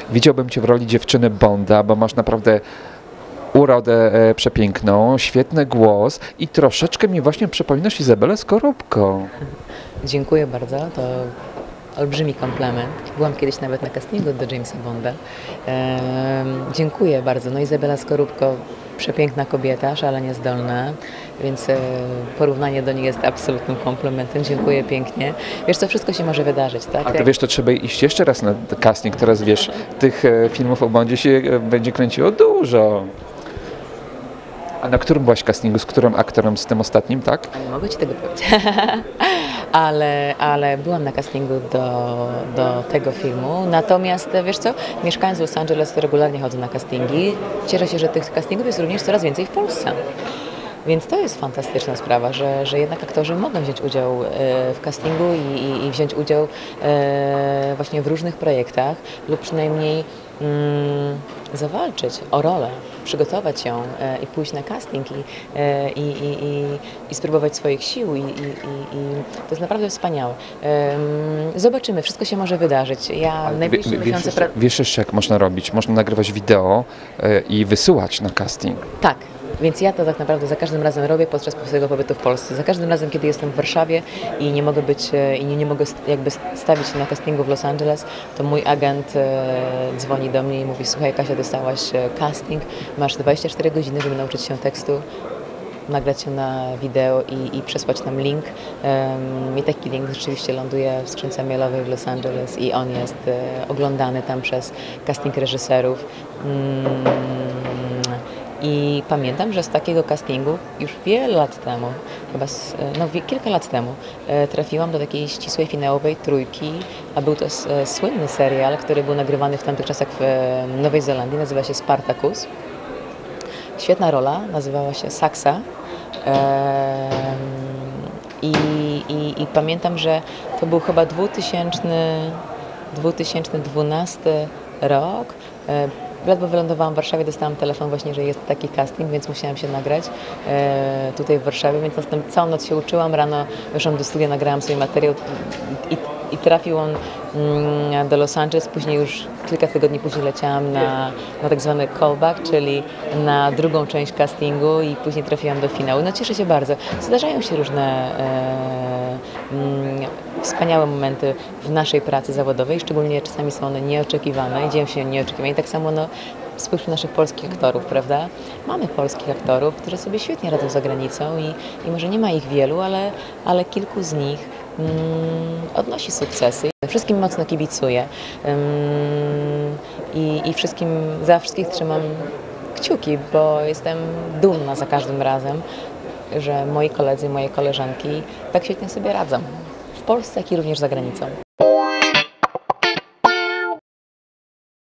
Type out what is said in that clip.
widziałbym Cię w roli dziewczyny Bonda, bo masz naprawdę urodę przepiękną, świetny głos i troszeczkę mi właśnie przypominasz Izabelę Skorupko. Dziękuję bardzo, to olbrzymi komplement. Byłam kiedyś nawet na castingu do Jamesa Bonda. Dziękuję bardzo. No Izabela Skorupko, przepiękna kobieta, szalenie zdolna, więc porównanie do niej jest absolutnym komplementem. Dziękuję pięknie. Wiesz co, wszystko się może wydarzyć, tak? A to wiesz, to trzeba iść jeszcze raz na casting, teraz wiesz, tych filmów o Bondzie się będzie kręciło dużo. A na którym byłaś castingu? Z którym aktorem? Z tym ostatnim, tak? Nie mogę Ci tego powiedzieć. ale byłam na castingu do tego filmu. Natomiast wiesz co, mieszkając w Los Angeles regularnie chodzę na castingi. Cieszę się, że tych castingów jest również coraz więcej w Polsce. Więc to jest fantastyczna sprawa, że jednak aktorzy mogą wziąć udział w castingu i wziąć udział właśnie w różnych projektach lub przynajmniej zawalczyć o rolę, przygotować ją i pójść na casting i spróbować swoich sił i to jest naprawdę wspaniałe. Zobaczymy, wszystko się może wydarzyć. Ja najbliższe miesiące... Wiesz jeszcze jak można robić? Można nagrywać wideo i wysyłać na casting. Tak. Więc ja to tak naprawdę za każdym razem robię podczas swojego pobytu w Polsce. Za każdym razem, kiedy jestem w Warszawie i nie mogę być i nie mogę jakby stawić się na castingu w Los Angeles, to mój agent dzwoni do mnie i mówi: słuchaj Kasia, dostałaś casting, masz 24 godziny, żeby nauczyć się tekstu, nagrać się na wideo i przesłać nam link. I taki link rzeczywiście ląduje w skrzynce mailowej w Los Angeles i on jest oglądany tam przez casting reżyserów. I pamiętam, że z takiego castingu już wiele lat temu, chyba kilka lat temu, trafiłam do takiej ścisłej finałowej trójki, a był to słynny serial, który był nagrywany w tamtych czasach w Nowej Zelandii, nazywa się Spartacus. Świetna rola, nazywała się Saksa. I pamiętam, że to był chyba 2012 rok. Ledwo wylądowałam w Warszawie, dostałam telefon właśnie, że jest taki casting, więc musiałam się nagrać tutaj w Warszawie, więc całą noc się uczyłam, rano wyszłam do studia, nagrałam sobie materiał i trafił on do Los Angeles. Później już kilka tygodni później leciałam na tak zwany callback, czyli na drugą część castingu i później trafiłam do finału. No cieszę się bardzo. Zdarzają się różne wspaniałe momenty w naszej pracy zawodowej, szczególnie czasami są one nieoczekiwane i dzieją się nieoczekiwane. I tak samo spójrz na naszych polskich aktorów, prawda? Mamy polskich aktorów, którzy sobie świetnie radzą za granicą i może nie ma ich wielu, ale kilku z nich odnosi sukcesy. Wszystkim mocno kibicuję i za wszystkich trzymam kciuki, bo jestem dumna za każdym razem, że moi koledzy, moje koleżanki tak świetnie sobie radzą. W Polsce, jak i również za granicą.